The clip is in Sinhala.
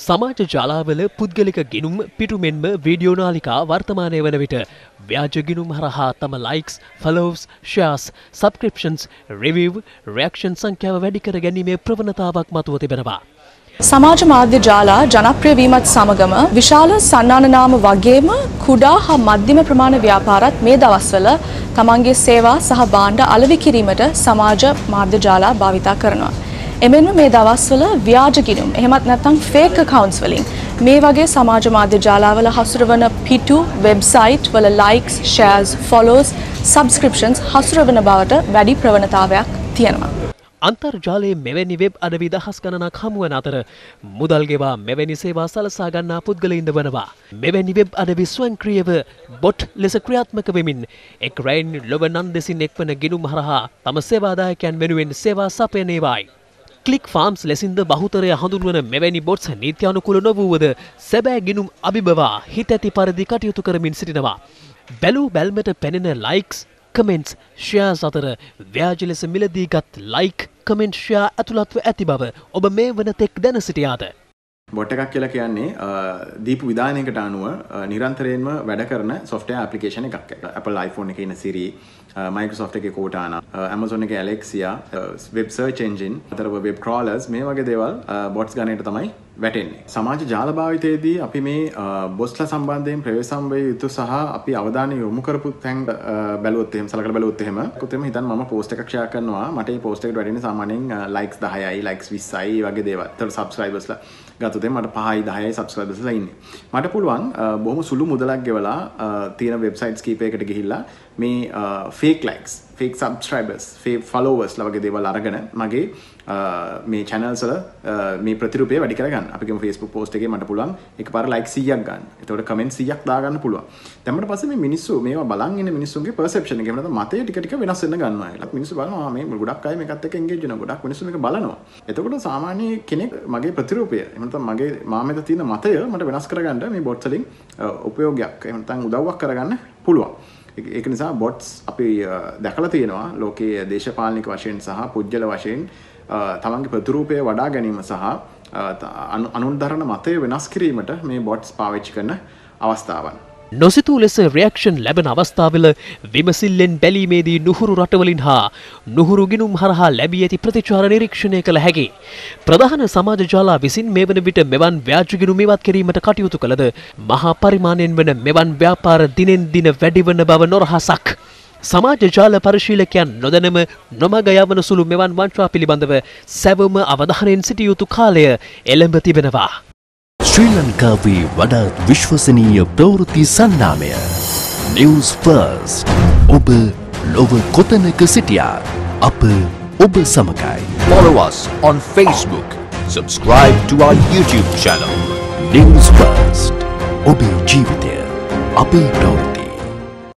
සමාජ ජාලාවල පුද්ගලික ගිණුම් පිටු මෙන්ම වීඩියෝ නාලිකා වර්තමානය වන විට ව්‍යාජ ගිණුම් හරහා තම likes, followers, shares, subscriptions, review, reaction සංඛ්‍යාව වැඩි කර ගැනීමේ ප්‍රවණතාවක් මතුව තිබෙනවා. සමාජ මාධ්‍ය ජාලා ජනප්‍රිය වීමත් සමගම විශාල සන්නානනාම වගේම කුඩා හා මධ්‍යම ප්‍රමාණ ව්‍යාපාරත් මේ දවස්වල තමන්ගේ සේවා සහ භාණ්ඩ අලෙවි කිරීමට සමාජ මාධ්‍ය ජාලා භාවිතා කරනවා. එමෙන්ම මේ දවස්වල ව්‍යාජ ගිණුම් එහෙමත් නැත්නම් ෆේක් accounts වලින් මේ වගේ සමාජ මාධ්‍ය ජාලාවල හසුරවන පිටු වෙබ්සයිට් වල likes, shares, follows, subscriptions හසුරවන බවට වැඩි ප්‍රවණතාවයක් තියෙනවා. අන්තර්ජාලයේ මෙවැනි වෙබ් අඩවි දහස් ගණනක් හමුවන අතර මුදල් ගෙවා මෙවැනි සේවා සලසා ගන්නා පුද්ගලයින්ද වනවා. මෙවැනි වෙබ් අඩවි ස්වයංක්‍රීයව බොට් ලෙස ක්‍රියාත්මක වෙමින් එක් රැයින් ලොව නන්දෙසින් එක්වන ගිණුම් හරහා තම සේවාදායකයන් වෙනුවෙන් සේවා සපයනේවායි. ක්ලික් ෆාම්ස් ලෙසින්ද බහුතරය හඳුන්වන මෙවැනි බොට්ස් නීත්‍යානුකූල නොවූවද සැබෑ ගිණුම් අභිබවා හිත ඇති පරිදි කටයුතු කරමින් සිටිනවා. බැලූ බැල්මට පෙනෙන ලයික්ස්, කමෙන්ට්ස්, ෂෙයාර්ස් අතර ව්‍යාජ ලෙස මිලදීගත් ලයික්, කමෙන්ට්, ෂෙයාර් ඇතුළත්ව ඇති බව ඔබ මේ වන තෙක් දැන සිටියාද? බොට් එකක් කියලා කියන්නේ දීපු විධානයකට අනුව නිරන්තරයෙන්ම වැඩ කරන software application එකක්. Apple iPhone එකේ ඉන්න Siri, Microsoft එකේ Cortana, Amazon එකේ Alexa, web search engine, අතර web crawlers මේ වගේ දේවල් bots ගණයට තමයි වැටෙන්නේ. සමාජ ජාල භාවිතයේදී අපි මේ බොස්ලා සම්බන්ධයෙන් ප්‍රවේශම් වේ යුතු සහ අපි අවධානය යොමු කරපු තැන් බැලුවොත් එහෙම සලකලා බැලුවොත් එහෙම කොතෙම හිතන්න මම post එකක් share කරනවා මට මේ post එකට වැටෙන්නේ සාමාන්‍යයෙන් likes 10යි likes 20යි වගේ දේවල්. ඒතර subscribersලා ගත්තොත් මට 5යි 10යි subscribersලා ඉන්නේ. මට පුළුවන් බොහොම සුළු මුදලක් ගෙවලා තියෙන websites කීපයකට ගිහිල්ලා මේ fake likes, fake subscribers, fake followers ලා වගේ දේවල් අරගෙන මගේ මේ channels වල මේ ප්‍රතිරූපය වැඩි කරගන්න. අපි කියමු Facebook post එකේ මට පුළුවන් එකපාර like 100ක් ගන්න. එතකොට comment 100ක් දාගන්න පුළුවන්. දැන් මට පස්සේ මේ මිනිස්සු මේවා බලන් ඉන්න මිනිස්සුන්ගේ perception එක එහෙම නැත්නම් මතය ටික ටික වෙනස් වෙන්න ගන්නවා. ඒත් මිනිස්සු බලනවා මේ ගොඩක් අය මේකත් එක්ක engage වෙනවා. ගොඩක් මිනිස්සු මේක බලනවා. එතකොට සාමාන්‍ය කෙනෙක් මගේ ප්‍රතිරූපය එහෙම නැත්නම් මගේ මාමෙත තියෙන මතය මට වෙනස් කරගන්න මේ bots වලින් උපයෝගයක් එහෙම නැත්නම් උදව්වක් කරගන්න පුළුවන්. ඒක නිසා bots අපි දැකලා තියෙනවා ලෝකයේ දේශපාලනික වශයෙන් සහ පුජ්‍යල වශයෙන් තමන්ගේ ප්‍රතිරූපය වඩා ගැනීම සහ අනුන්දරන මතය වෙනස් කිරීමට මේ bots පාවිච්චි කරන අවස්ථාවන්. නොසිතූ ලෙස රියැක්ෂන් ලැබෙන අවස්ථාවල විමසිල්ලෙන් බැලීමේදී නුහුරු රටවලින් හා නුහුරු ගිණුම් හරහා ලැබී ඇති ප්‍රතිචාර නිරීක්ෂණය කළ හැකි. ප්‍රධාන සමාජ ජාලා විසින් මේ වන විට මෙවන් ව්‍යාජ ගිණුම් ඉවත් කිරීමට කටයුතු කළද මහා පරිමාණයෙන් වන මෙවන් ව්‍යාපාර දිනෙන් දින වැඩිවන බව නොරහසක්. සමාජ ජාල පරිශීලකයන් නොදැනම නොමග යවන සුළු මෙවන් වංචා පිළිබඳව සැවම අවධානයෙන් සිටිය යුතු කාලය එළඹ තිබෙනවා. ශ්‍රී ලංකාවේ වඩාත් විශ්වසනීය ප්‍රවෘත්ති සන්නාමය News First. ඔබ ලොව කොතනක සිටියා අප ඔබ සමගයි. Follow us on Facebook. Subscribe to our YouTube channel. News First. ඔබේ ජීවිතය අපේ ප්‍රවෘත්ති.